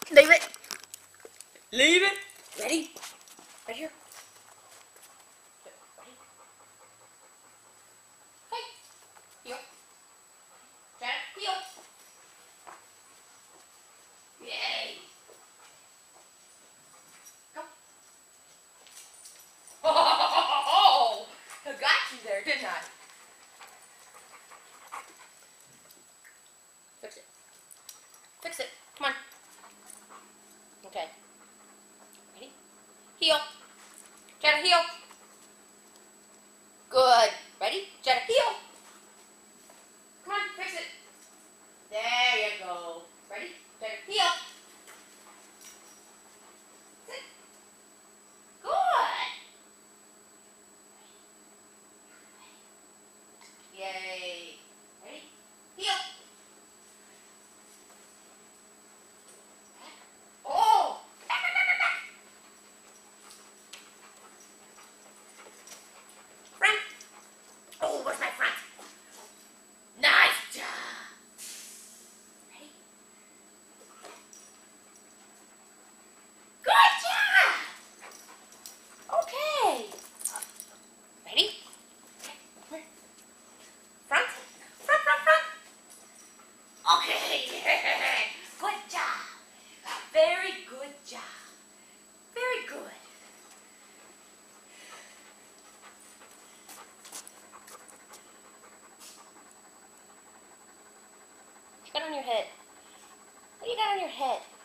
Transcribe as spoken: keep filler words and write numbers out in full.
Leave it. Leave it. Ready? Right here. Ready? Hey. Heel. Janet, heel. Yay. Go. Oh, I got you there, didn't I? Fix it. Fix it. Come on. Okay. Ready? Heel. Janet, heel. Good. Ready? Janet, heel. Come on, fix it. There you go. Ready? Janet, heel. Sit. Good. Yay. Ready? Heel. Oh! Back, back, back, back, back. Front. Oh, where's my front? Nice job. Ready? Good job. Okay. Ready? Okay. Front. Front, front, front. Okay. Good job. Very good job. Very good. What you got on your head? What do you got on your head?